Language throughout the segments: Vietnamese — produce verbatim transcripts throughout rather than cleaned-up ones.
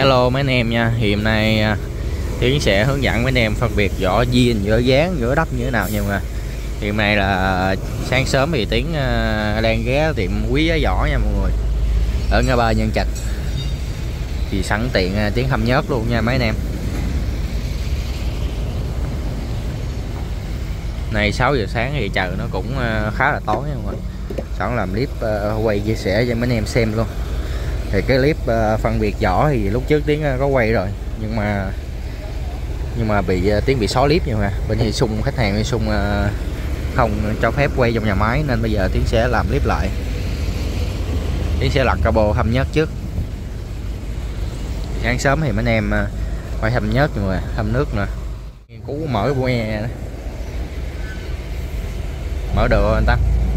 Hello mấy anh em nha. Thì hôm nay Tiến sẽ hướng dẫn mấy anh em phân biệt vỏ zin, vỏ dán, vỏ đắp như thế nào nha mọi người. Thì hôm nay là sáng sớm thì Tiến đang ghé tiệm Quý Giá Vỏ nha mọi người, ở Ngã Ba, Nhân Trạch. Thì sẵn tiện Tiến hâm nhớt luôn nha mấy anh em. Này sáu giờ sáng thì trời nó cũng khá là tối nha mọi người. Sẵn làm clip quay chia sẻ cho mấy anh em xem luôn. Thì cái clip uh, phân biệt vỏ thì lúc trước Tiến uh, có quay rồi, nhưng mà nhưng mà bị uh, Tiến bị xóa clip nha mà bên thì Sung, khách hàng bên Sung uh, không cho phép quay trong nhà máy, nên bây giờ Tiến sẽ làm clip lại. Tiến sẽ lật cabo hâm nhớt trước. Sáng sớm thì mấy anh em uh, quay hâm nhớt mọi người, hâm nước nè. Cú mở que mở được anh ta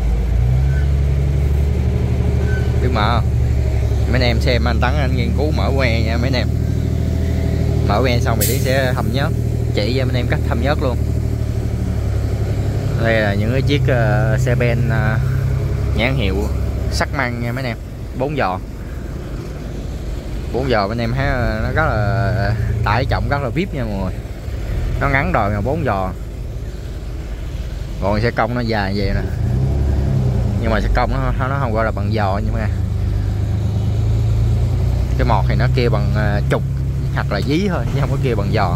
biết mở không? Mấy anh em xem anh Tấn anh nghiên cứu mở que nha mấy anh em. Mở que xong thì Tiến sẽ hâm nhớt, chỉ cho mấy anh em cách hâm nhớt luôn. Đây là những cái chiếc uh, xe ben uh, nhãn hiệu Sắc Măng nha mấy anh em, bốn giò. Bốn giò mấy anh em thấy nó rất là tải trọng, rất là vip nha mọi người. Nó ngắn đòi mà bốn giò. Còn xe công nó dài vậy nè. Nhưng mà xe công nó nó không gọi là bằng giò nhưng mà cái mọt thì nó kia bằng uh, trục hoặc là dí thôi, chứ không có kia bằng giò.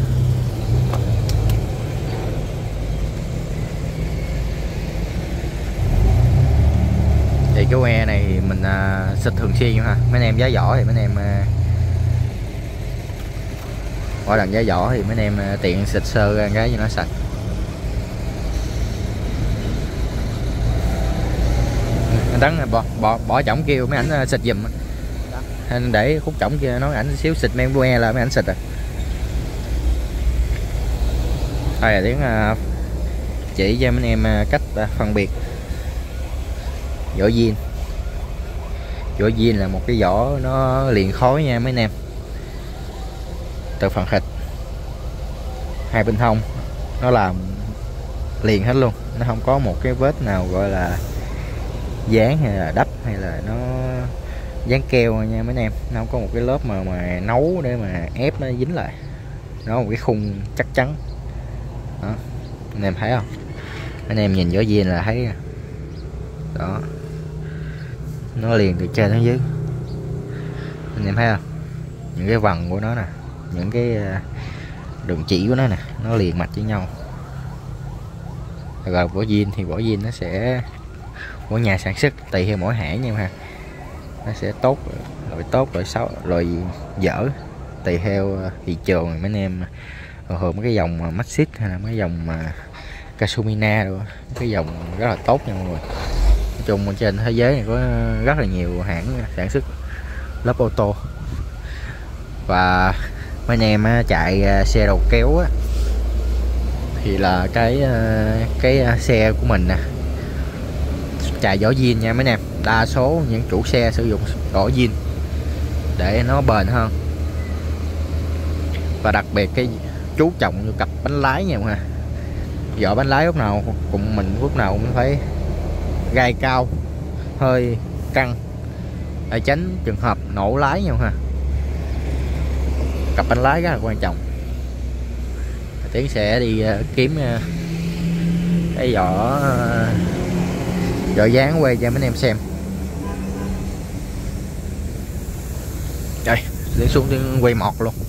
Thì cái que này mình uh, xịt thường xuyên ha mấy anh em. Giá vỏ thì mấy anh em uh, mỗi lần giá vỏ thì mấy anh em uh, tiện xịt sơ ra cái cho nó sạch. Anh Tấn bỏ bỏ bỏ chổng kêu mấy ảnh uh, xịt giùm. Anh để khúc chổng kia nói ảnh xíu xịt men que là mấy ảnh xịt rồi. Đây là Tiến uh, chỉ cho mấy anh em uh, cách uh, phân biệt vỏ zin. Vỏ zin là một cái vỏ nó liền khói nha mấy anh em. Từ phần thịt hai bên hông nó làm liền hết luôn, nó không có một cái vết nào gọi là dán hay là đắp hay là nó dán keo nha mấy anh em. Nó không có một cái lớp mà mà nấu để mà ép nó dính lại. Nó một cái khung chắc chắn đó, anh em thấy không? Anh em nhìn vỏ zin là thấy đó, nó liền từ trên đến dưới. Anh em thấy không? Những cái vần của nó nè, những cái đường chỉ của nó nè, nó liền mạch với nhau. Rồi vỏ zin thì vỏ zin nó sẽ mỗi nhà sản xuất tùy theo mỗi hãng nha ha, nó sẽ tốt loại tốt loại xấu loại dở tùy theo thị trường. Mấy anh em thường mấy cái dòng Maxxis hay là mấy dòng mà Kasumina rồi, cái dòng rất là tốt nha mọi người. Nói chung trên thế giới này có rất là nhiều hãng sản xuất lớp ô tô. Và mấy anh em chạy xe đầu kéo á, thì là cái cái xe của mình nè chạy vỏ zin nha mấy anh em. Đa số những chủ xe sử dụng vỏ zin để nó bền hơn. Và đặc biệt cái chú trọng vô cặp bánh lái nha mọi người. Vỏ bánh lái lúc nào cũng mình lúc nào cũng phải gai cao, hơi căng để tránh trường hợp nổ lái nha ha. Cặp bánh lái rất là quan trọng. Tiến sẽ đi uh, kiếm uh, cái vỏ uh, vỏ dán quay cho mấy anh em xem. Đây, Tiến xuống Tiến quay mọt luôn.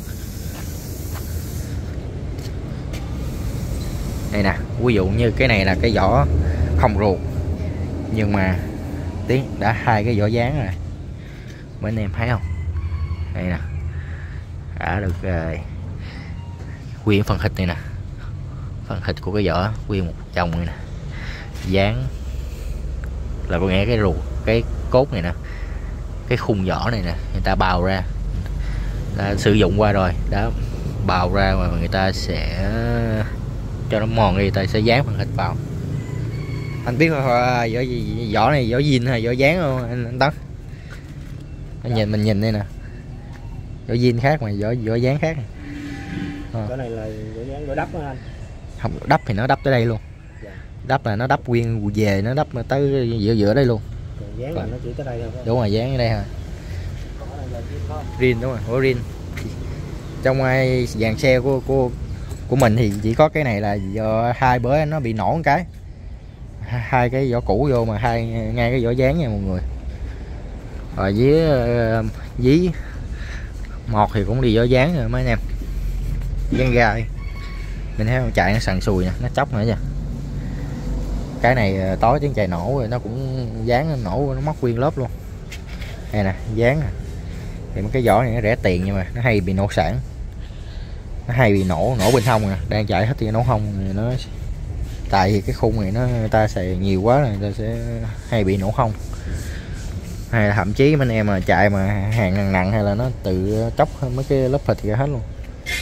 Đây nè, ví dụ như cái này là cái vỏ không ruột, nhưng mà Tiến đã hai cái vỏ dán rồi. Mấy anh em thấy không? Đây nè, đã được uh, nguyên phần thịt này nè, phần thịt của cái vỏ nguyên một chồng này nè, dán là có nghĩa cái ruột, cái cốt này nè, cái khung vỏ này nè, người ta bào ra, đã sử dụng qua rồi, đã bào ra mà người ta sẽ cho nó mòn đi, người ta sẽ dán phần thịt vào. Anh biết vỏ vỏ này vỏ zin hay vỏ dán không anh, anh Tấn? Anh nhìn mình nhìn đây nè, vỏ zin khác mà vỏ vỏ dán khác. À. Cái này là vỏ dán, vỏ đắp đó anh. Không, đắp thì nó đắp tới đây luôn. Dạ. Đắp là nó đắp nguyên về, nó đắp tới giữa giữa đây luôn. Còn dán là nó chỉ tới đây thôi. Đúng rồi, dán ở đây hả? Còn ở đây là cái Rin đúng rồi, ủa rin. Trong ai dàn xe của của của mình thì chỉ có cái này là do hai bữa nó bị nổ một cái, hai cái vỏ cũ vô mà hai ngay cái vỏ dán nha mọi người. Rồi dưới dí một thì cũng đi vỏ dán rồi mấy anh em, dán gai. Mình thấy con chạy nó sần sùi nè, nó chóc nữa nha. Cái này tối tiếng chạy nổ rồi nó cũng dán nó nổ, nó mất nguyên lớp luôn. Đây nè, dán nè. Thì mấy cái vỏ này nó rẻ tiền nhưng mà nó hay bị nổ sản, nó hay bị nổ nổ bên hông nè. Đang chạy hết thì nổ hông thì nó, tại vì cái khung này nó người ta xài nhiều quá rồi người ta sẽ hay bị nổ hông, hay là thậm chí mấy anh em mà chạy mà hàng nặng nặng hay là nó tự chóc mấy cái lớp thịt ra hết luôn.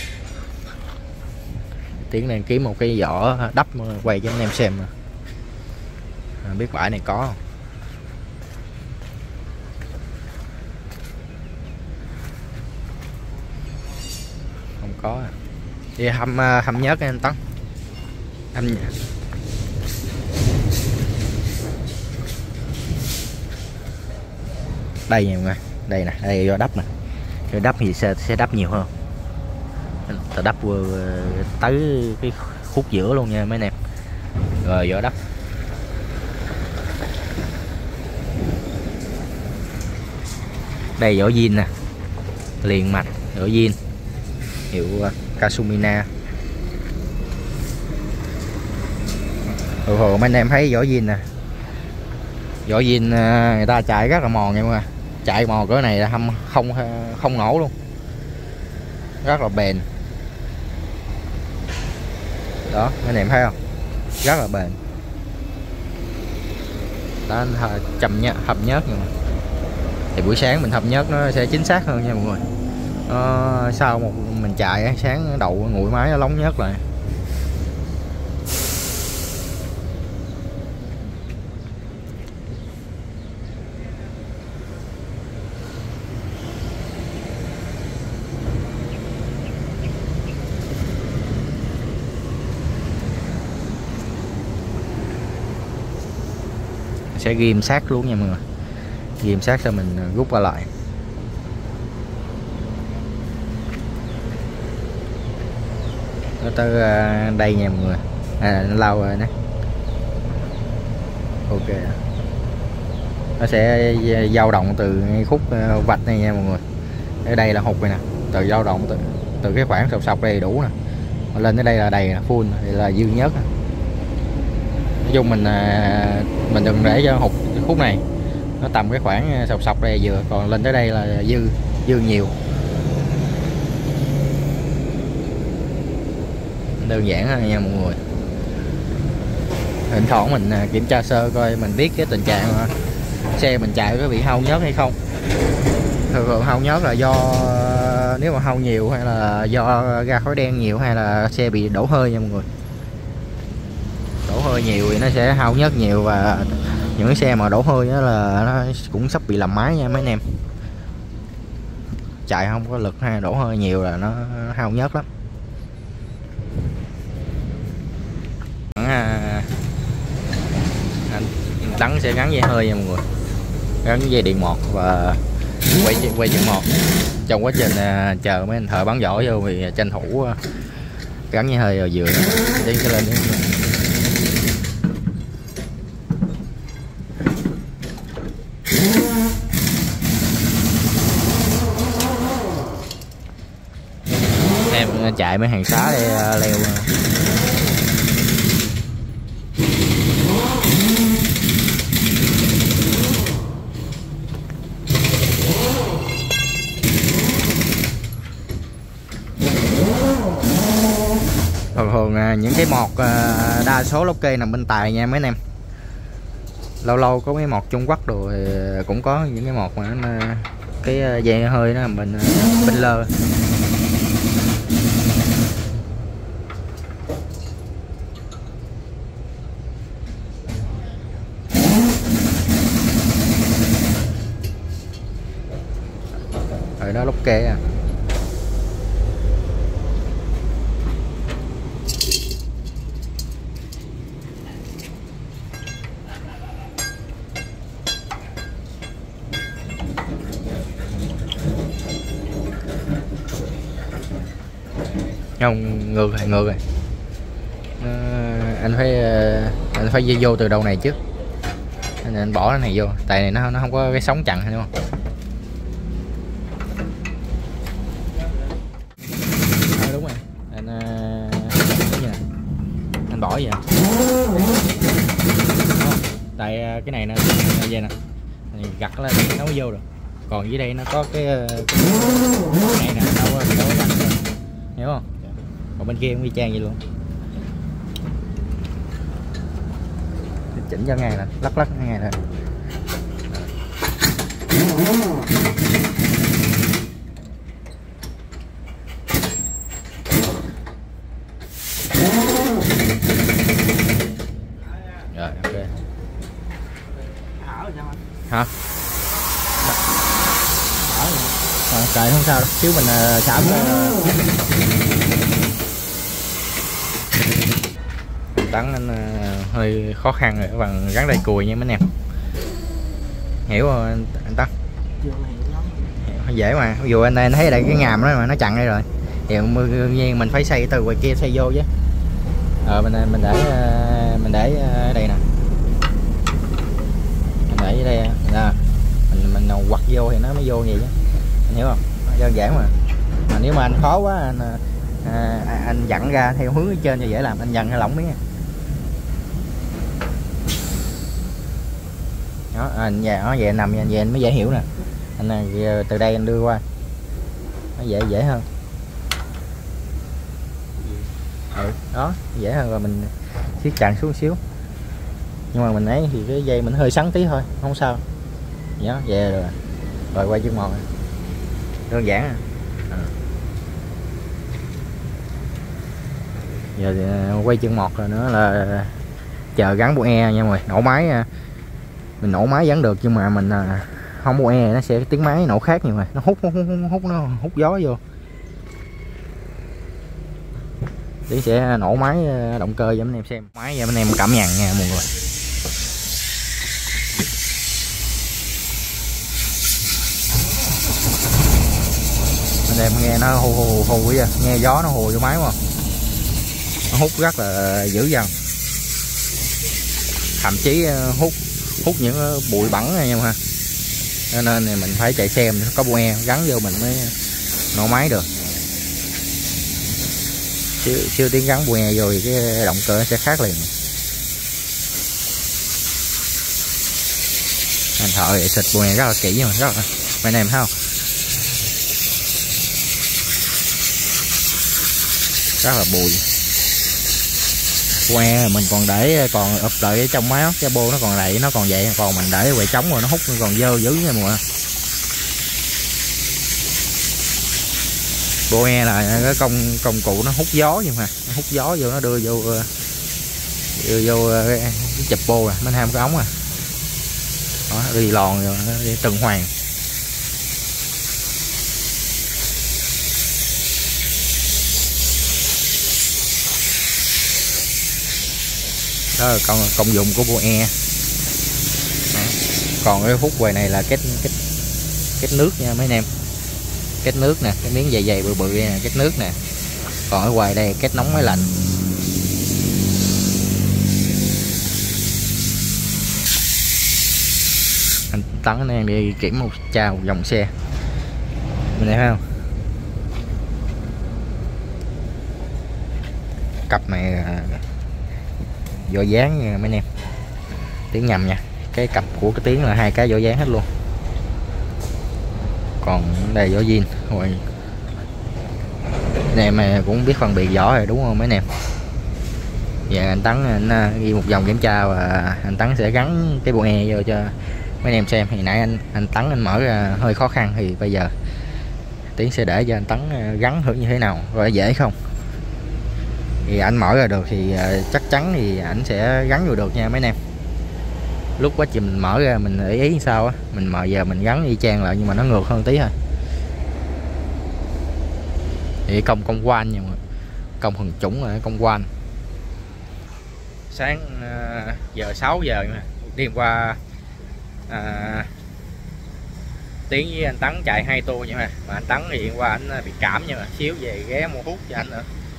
Tiến đang kiếm một cái vỏ đắp quay cho anh em xem. À, biết bãi này có không? Không có à. Đi hâm hâm nhớt anh Tấn. Hâm đây nha mọi người, đây nè, đây do đắp nè. Cái đắp thì sẽ, sẽ đắp nhiều hơn. Ta đắp tới cái khúc giữa luôn nha mấy anh em. Rồi do đắp. Đây vỏ zin nè, liền mạch vỏ zin hiệu Kasumina. Thường thường mấy anh em thấy vỏ zin nè, vỏ zin người ta chạy rất là mòn nha mọi người. Chạy mòn cỡ này là không không không nổ luôn, rất là bền. Đó mấy anh em thấy không, rất là bền. Đó chầm nhá, hầm nhớt nhưng mà thì buổi sáng mình hầm nhớt nó sẽ chính xác hơn nha mọi người. Ờ, sau một mình chạy sáng đầu nguội máy nó lóng nhớt lại. Sẽ ghim sát luôn nha mọi người, ghim sát cho mình rút qua lại. Nó tới đây nha mọi người, à nó lâu rồi nè. Ok, nó sẽ dao động từ khúc vạch này nha mọi người. Ở đây là hụt này nè, từ dao động từ từ cái khoảng sọc sọc đây đủ nè, lên tới đây là đầy nè, full thì là dư nhất. Nói chung mình mình đừng để cho hụt khúc này, nó tầm cái khoảng sọc sọc đây vừa, còn lên tới đây là dư dư nhiều. Đơn giản thôi nha mọi người. Thỉnh thoảng mình kiểm tra sơ coi mình biết cái tình trạng mà xe mình chạy có bị hao nhớt hay không. Thường thường hao nhớt là do nếu mà hao nhiều, hay là do ra khói đen nhiều, hay là xe bị đổ hơi nha mọi người. Đổ hơi nhiều thì nó sẽ hao nhớt nhiều, và những cái xe mà đổ hơi đó là nó cũng sắp bị làm máy nha mấy anh em. Chạy không có lực hay đổ hơi nhiều là nó hao nhớt lắm. Đắng sẽ gắn dây hơi nha mọi người, gắn dây điện một và quay quay chừng một. Trong quá trình chờ mấy anh thợ bán vỏ vô thì tranh thủ gắn dây hơi vào vừa đi cái lên. Em chạy mấy hàng xá đây leo. Thường thường những cái mọt đa số lốc kê nằm bên tài nha mấy anh em. Lâu lâu có mấy mọt Trung Quốc rồi cũng có những cái mọt mà nó, cái dây hơi nó nằm bên bên lơ. Rồi đó lốc kê à. Không, ngược rồi, ngược rồi. Nó, anh phải anh phải vô từ đầu này trước, nên anh bỏ cái này vô, tại này nó nó không có cái sóng chặn đúng không? À, đúng rồi, anh anh bỏ vậy. Tại cái này nè, vậy nè, gặt lên nó mới vô được. Còn dưới đây nó có cái, cái này nè, đâu có đâu có gặt được, hiểu không? Còn bên kia cũng y chang vậy luôn. Chỉnh cho ngay nè, lắc lắc ngay nè. Rồi, ok. Hả? À, cài không sao đâu, chứ mình uh, xả uh... tắn anh uh, hơi khó khăn rồi bằng gắn dây cùi nha mấy anh em, hiểu không anh, anh Tấn? Dễ mà, ví dụ anh đây thấy đây cái ngàm đó mà nó chặn đây rồi thì đương nhiên mình phải xây từ ngoài kia xây vô chứ. Ờ mình mình để uh, mình để uh, đây nè, mình để ở đây nè, mình mình quặt vô thì nó mới vô vậy chứ, anh hiểu không? Đơn giản mà. Mà nếu mà anh khó quá anh à, anh dặn ra theo hướng ở trên cho dễ làm, anh dặn hay lỏng miếng. Đó, anh về nó về nằm về anh mới dễ hiểu nè. Anh từ đây anh đưa qua nó dễ dễ hơn. Ừ, đó dễ hơn rồi mình siết chặt xuống xíu. Nhưng mà mình ấy thì cái dây mình hơi sắn tí thôi, không sao. Đó, về rồi. Rồi quay chân một. Đơn giản à. À. Giờ quay chân một rồi nữa là chờ gắn bộ e nha mọi người. Nổ máy mình nổ máy vẫn được nhưng mà mình không bộ e nó sẽ tiếng máy nổ khác nhiều rồi, nó hút hút hút, hút nó hút gió vô. Tí sẽ nổ máy động cơ cho anh em xem. Máy cho anh em cảm nhận nha mọi người. Anh em nghe nó hù hù hù vậy, nghe gió nó hù vô máy mà. Nó hút rất là dữ dằn. Thậm chí hút hút những bụi bẩn này em ha. Cho nên mình phải chạy xem có bô e gắn vô mình mới nổ máy được. Chưa, chưa tiếng gắn bô e vô thì cái động cơ sẽ khác liền. Anh thợ xịt bô e rất là kỹ mà rất là mấy anh em thấy không? Rất là bụi. Que mình còn để còn ụp lại ở trong máy ốc cái bô nó còn lại nó còn vậy, còn mình để quậy trống rồi nó hút còn dơ dữ nha mọi người. Bô e là cái công công cụ nó hút gió nhưng mà nó hút gió vô nó đưa vô đưa vô cái, cái chụp bô à, mình ham cái ống à. Đó, đi lòn rồi đi tuần hoàn. Đó là công, công dụng của bô e. Đó. Còn cái hút quầy này là kết kết kết nước nha mấy anh em, kết nước nè, cái miếng dày dày bự bự nè, kết nước nè. Còn ở ngoài đây kết nóng máy lạnh. Anh Tấn anh em đi kiểm một tra một dòng xe mình thấy không? Cặp này vỏ dán nha mấy anh em, tiếng nhầm nha, cái cặp của cái tiếng là hai cái vỏ dán hết luôn. Còn đây vỏ zin rồi. Anh em mà cũng biết phân biệt vỏ rồi đúng không mấy anh em? Giờ anh Tấn anh ghi một vòng kiểm tra và anh Tấn sẽ gắn cái bộ e vô cho mấy anh em xem. Thì nãy anh anh Tấn anh mở ra hơi khó khăn thì bây giờ Tiến sẽ để cho anh Tấn gắn thử như thế nào rồi dễ không. Thì anh mở ra được thì chắc chắn thì anh sẽ gắn vô được nha mấy anh em. Lúc quá trình mình mở ra mình để ý sao á, mình mà giờ mình gắn y chang lại nhưng mà nó ngược hơn tí thôi. Thì công công quan nhưng mà công thuần chủng là công quan. Sáng uh, giờ sáu giờ mà đi qua uh, Tiến với anh Tấn chạy hai tour vậy mà mà anh Tấn thì qua anh bị cảm nhưng mà xíu về ghé mua hút cho anh nữa.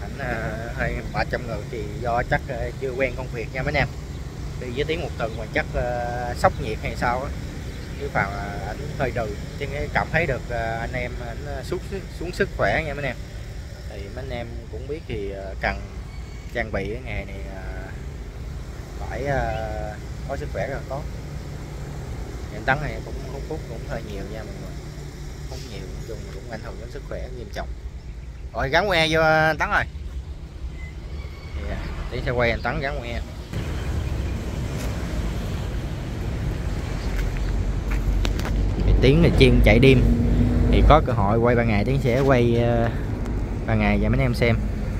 ảnh uh, hơi mệt trong người thì do chắc uh, chưa quen công việc nha mấy anh em. Đi với Tiến một tuần mà chắc uh, sốc nhiệt hay sao á, chứ vào uh, ảnh hơi trừ. Tiến cảm thấy được uh, anh em ảnh xuống xuống sức khỏe nha mấy anh em. Thì mấy anh em cũng biết thì uh, cần trang bị cái nghề này uh, phải uh, có sức khỏe rất là tốt. Anh Tấn này cũng hút thuốc cũng hơi nhiều nha mọi người, hút nhiều nói chung cũng ảnh hưởng đến sức khỏe nghiêm trọng. Rồi gắn que vô anh Tấn rồi, yeah. Tí sẽ quay anh Tấn gắn que. Tiến là chuyên chạy đêm thì có cơ hội quay ban ngày, Tiến sẽ quay uh, ban ngày cho mấy anh em xem.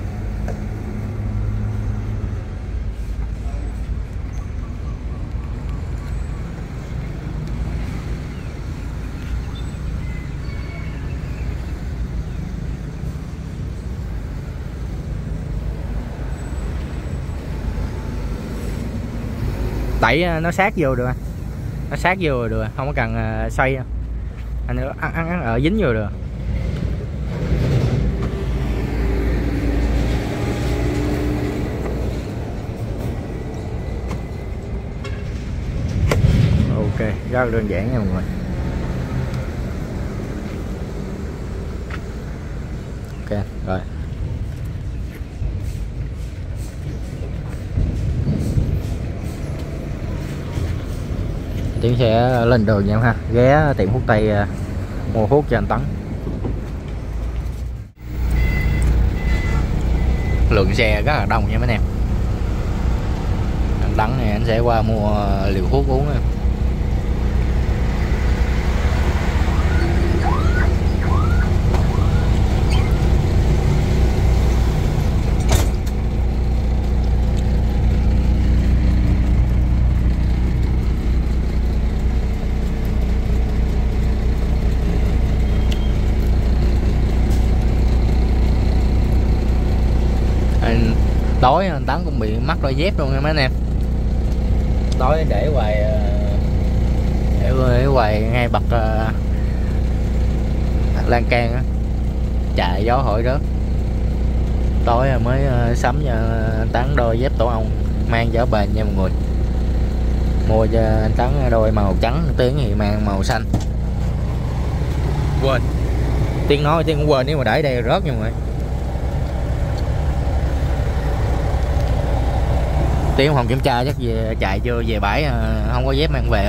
Đẩy nó sát vô được, nó sát vô được, không có cần xoay đâu. Anh ăn ăn ở dính vô được. Ok, rất là đơn giản nha mọi người. Ok rồi. Tiến sẽ lên đường nha ha, ghé tiệm thuốc tây mua thuốc cho anh Tấn. Lượng xe rất là đông nha mấy anh em. Anh Tấn này anh sẽ qua mua liều thuốc uống. Tối anh Tấn cũng bị mắc đôi dép luôn nha mấy anh em. Tối để hoài để, để hoài ngay bậc uh, lan can á, chạy gió hỏi rớt. Tối mới uh, sắm cho anh Tấn đôi dép tổ ong mang cho bền nha mọi người. Mua cho anh Tấn đôi màu trắng, Tiến thì mang màu xanh. Quên, Tiến nói Tiến cũng quên, nếu mà để đây rớt nha mọi người. Tiến không kiểm tra chắc về chạy chưa về bãi không có dép mang về.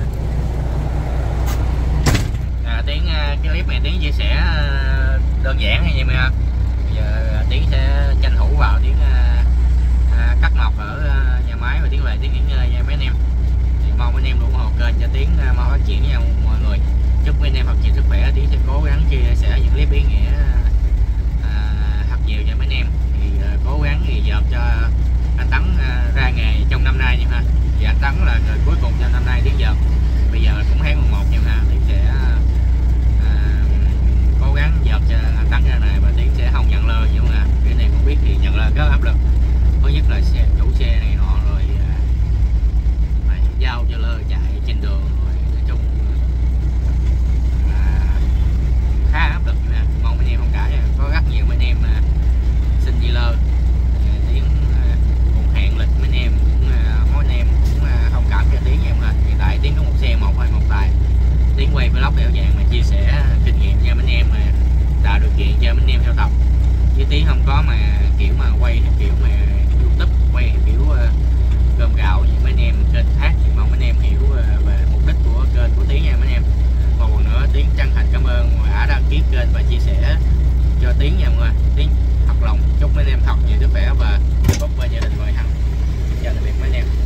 À, Tiến cái clip này Tiến chia sẻ đơn giản hay gì mà giờ Tiến sẽ tranh thủ vào Tiến à, cắt mọc ở nhà máy và Tiến về Tiến nghỉ ngơi nha mấy anh em. Thì mong mấy anh em ủng hộ kênh cho Tiến mau phát triển nha mọi người. Chúc mấy anh em thật nhiều sức khỏe. Tiến sẽ cố gắng chia sẻ những clip ý nghĩa à, thật nhiều cho mấy anh em. Thì à, cố gắng thì dợp cho anh Tấn uh, ra nghề trong năm nay nha ha. Thì anh Tấn là người cuối cùng cho năm nay Tiến giờ. Bây giờ cũng tháng mười một nha ha. Tiến sẽ uh, cố gắng dợp cho anh Tấn ra này và Tiến sẽ không nhận lơ nhưng mà cái này cũng biết thì nhận lơ rất áp lực. Thứ nhất là xe, chủ xe này nọ rồi uh, phải giao cho lơ chạy trên đường rồi nói chung uh, khá áp lực nha. Mong anh em thông cảm nha. Có rất nhiều anh em uh, xin đi lơ. Tiến hẹn lịch mấy anh em cũng mỗi anh em cũng thông cảm cho Tiến nha em ơi. Hiện tại Tiến có một xe một hay một tài. Tiến quay vlog đẻo dạng mà chia sẻ kinh nghiệm cho mấy anh em mà tạo điều kiện cho mấy anh em theo tập. Với Tiến không có mà kiểu mà quay kiểu mà YouTube quay kiểu uh, cơm gạo như mấy anh em kênh khác thì mong mấy anh em hiểu uh, về mục đích của kênh của Tiến nha mấy anh em. Một lần nữa Tiến chân thành cảm ơn đã đăng ký kênh và chia sẻ cho Tiến nha mọi người. Tiến thật lòng chúc mấy anh em thật nhiều sức khỏe và chúc gia đình mọi hạnh. Chào tạm biệt mấy anh em.